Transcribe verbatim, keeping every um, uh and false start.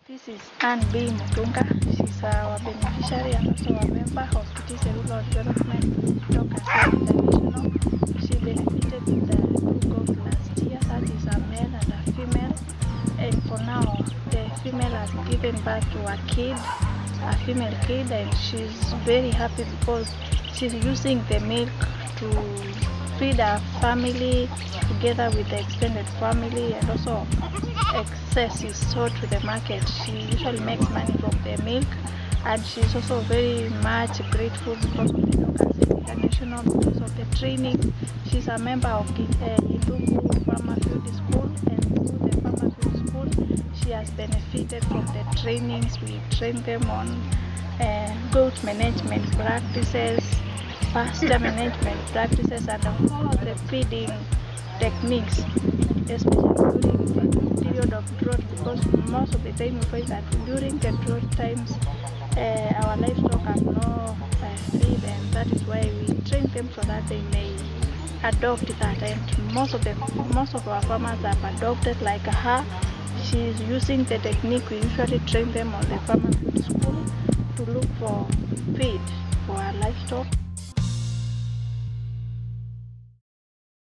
This is Anne B. Mutunga. She's our beneficiary and also a member of Kitise Rural Development Local International. She benefited with the two goats last year. That is a male and a female. And for now, the female has given birth to a kid, a female kid, and she's very happy because she's using the milk to feed her family together with the extended family, and also excess is sold to the market. She usually makes money from the milk, and she's also very much grateful because of the Local International, because of the training. She's a member of the uh, Indugu Farmer Field School, and through the Farmer Field School, she has benefited from the trainings. We train them on uh, goat management practices, pasture management practices, and all of the feeding techniques, especially during the period of drought, because most of the time we find that during the drought times uh, our livestock have no uh, feed, and that is why we train them so that they may adopt that. And most of the most of our farmers have adopted like her. She is using the technique we usually train them on the Farmer Field School to look for feed for our livestock.